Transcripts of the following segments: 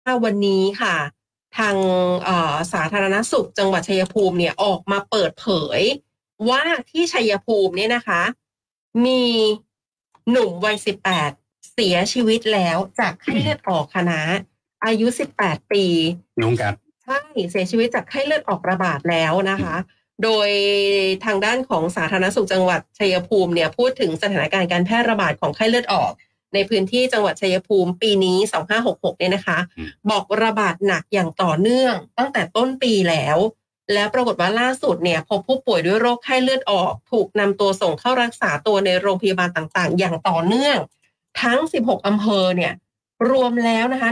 วันนี้ค่ะทางสาธารณสุขจังหวัดชัยภูมิเนี่ยออกมาเปิดเผยว่าที่ชัยภูมิเนี่ยนะคะมีหนุ่มวัย18เสียชีวิตแล้วจากไข้เลือดออกค่ะนะอายุ18ปีน้องกัดใช่เสียชีวิตจากไข้เลือดออกระบาดแล้วนะคะโดยทางด้านของสาธารณสุขจังหวัดชัยภูมิเนี่ยพูดถึงสถานการณ์การแพร่ระบาดของไข้เลือดออกในพื้นที่จังหวัดชัยภูมิปีนี้2566เนี่ยนะคะบอกระบาดหนักอย่างต่อเนื่องตั้งแต่ต้นปีแล้วปรากฏว่าล่าสุดเนี่ยพบผู้ป่วยด้วยโรคไข้เลือดออกถูกนำตัวส่งเข้ารักษาตัวในโรงพยาบาลต่างๆอย่างต่อเนื่องทั้ง16อำเภอเนี่ยรวมแล้วนะคะ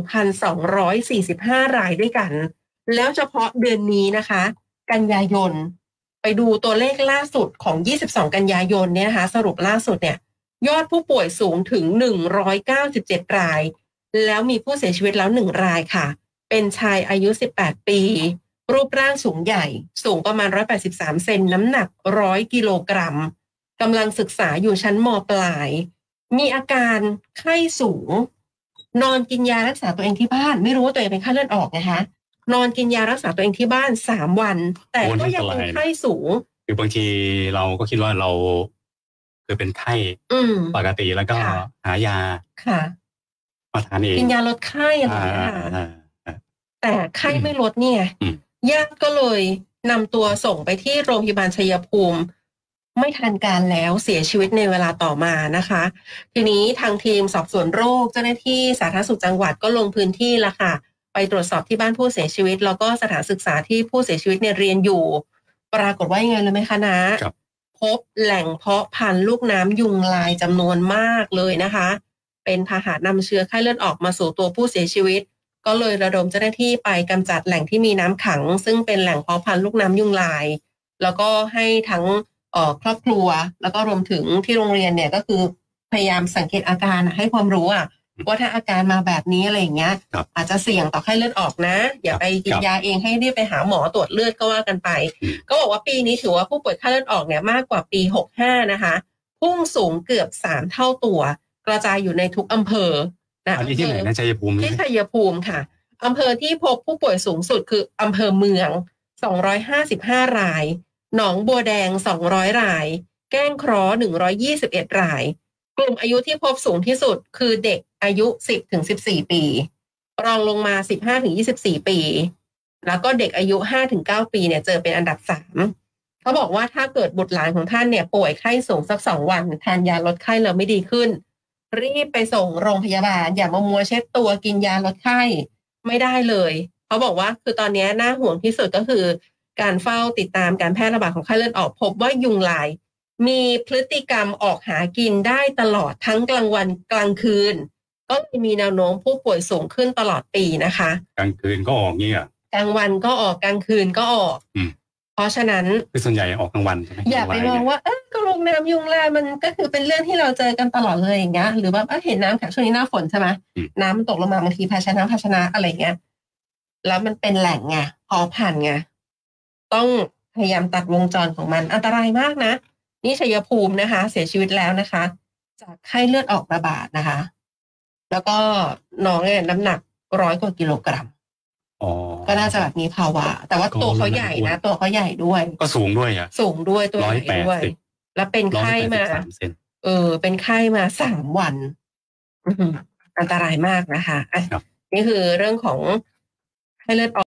1,245 รายด้วยกันแล้วเฉพาะเดือนนี้นะคะกันยายนไปดูตัวเลขล่าสุดของ22กันยายนเนี่ยนะคะสรุปล่าสุดเนี่ยยอดผู้ป่วยสูงถึง197รายแล้วมีผู้เสียชีวิตแล้ว1รายค่ะเป็นชายอายุ18ปีรูปร่างสูงใหญ่สูงประมาณ183เซนน้ำหนัก100กิโลกรัมกำลังศึกษาอยู่ชั้นม.ปลายมีอาการไข้สูงนอนกินยารักษาตัวเองที่บ้านไม่รู้ว่าตัวเองเป็นไข้เลือดออกนะคะนอนกินยารักษาตัวเองที่บ้าน3วันแต่ก็ยังเป็นไข้สูงคือบางทีเราก็คิดว่าเราคือเป็นไข้ปกติแล้วก็หายาค่ะมาทานเองกินยาลดไข้อะไรอย่างเงี้ยค่ะแต่ไข้ไม่ลดเนี่ยญาติก็เลยนำตัวส่งไปที่โรงพยาบาลชัยภูมิไม่ทันการแล้วเสียชีวิตในเวลาต่อมานะคะทีนี้ทางทีมสอบสวนโรคเจ้าหน้าที่สาธารณสุขจังหวัดก็ลงพื้นที่ละค่ะไปตรวจสอบที่บ้านผู้เสียชีวิตแล้วก็สถานศึกษาที่ผู้เสียชีวิตเนี่ยเรียนอยู่ปรากฏว่ายังไงเลยไหมคะนะพบแหล่งเพาะพันธุ์ลูกน้ำยุงลายจำนวนมากเลยนะคะเป็นพาหะนำเชื้อไข้เลือดออกมาสู่ตัวผู้เสียชีวิตก็เลยระดมเจ้าหน้าที่ไปกำจัดแหล่งที่มีน้ำขังซึ่งเป็นแหล่งเพาะพันธุ์ลูกน้ำยุงลายแล้วก็ให้ทั้งครอบครัวแล้วก็รวมถึงที่โรงเรียนเนี่ยก็คือพยายามสังเกตอาการให้ความรู้ว่าถ้าอาการมาแบบนี้อะไรอย่างเงี้ยอาจจะเสี่ยงต่อไข้เลือดออกนะอย่าไปกินยาเองให้รีบไปหาหมอตรวจเลือดก็ว่ากันไปก็บอกว่าปีนี้ถือว่าผู้ป่วยไข้เลือดออกเนี่ยมากกว่าปี65นะคะพุ่งสูงเกือบ3เท่าตัวกระจายอยู่ในทุกอำเภออันนี้ที่ไหนนะชัยภูมิที่ชัยภูมิค่ะอำเภอที่พบผู้ป่วยสูงสุดคืออำเภอเมือง255รายหนองบัวแดง200รายแก้งเคราะห์121รายกลุ่มอายุที่พบสูงที่สุดคือเด็กอายุ10ถึง14ปีรองลงมา15ถึง24ปีแล้วก็เด็กอายุ5ถึง9ปีเนี่ยเจอเป็นอันดับ3เขาบอกว่าถ้าเกิดบุตรหลานของท่านเนี่ยป่วยไข้สูงสัก2วันทานยาลดไข้แล้วไม่ดีขึ้นรีบไปส่งโรงพยาบาลอย่ามามัวเช็ดตัวกินยาลดไข้ไม่ได้เลยเขาบอกว่าคือตอนนี้น่าห่วงที่สุดก็คือการเฝ้าติดตามการแพร่ระบาดของไข้เลือดออกพบว่ายุงลายมีพฤติกรรมออกหากินได้ตลอดทั้งกลางวันกลางคืนก็มีแนวโน้มผู้ป่วยสูงขึ้นตลอดปีนะคะกลางคืนก็ออกนี่กลางวันก็ออกกลางคืนก็ออกเพราะฉะนั้นคือส่วนใหญ่ออกกลางวันใช่ไหมอย่าไปมองว่าก็โรงน้ำยุงลายมันก็คือเป็นเรื่องที่เราเจอกันตลอดเลยอย่างเงี้ยหรือว่าเห็นน้ำขังช่วงนี้หน้าฝนใช่ไหมน้ำมันตกลงมาบางทีภาชนะอะไรเงี้ยแล้วมันเป็นแหล่งไงพอพันธุ์ไงต้องพยายามตัดวงจรของมันอันตรายมากนะนี่ชัยภูมินะคะเสียชีวิตแล้วนะคะจากไข้เลือดออกระบาดนะคะแล้วก็น้องเนี่ยน้ำหนัก100 กว่ากิโลกรัมก็น่าจะแบบมีภาวะแต่ว่าตัวเขาใหญ่นะตัวเขาใหญ่ด้วยก็สูงด้วยสูงด้วยตัวใหญ่ด้วยแล้วเป็นไข้มาเป็นไข้มา3วันอันตรายมากนะคะนี่คือเรื่องของไข้เลือดออก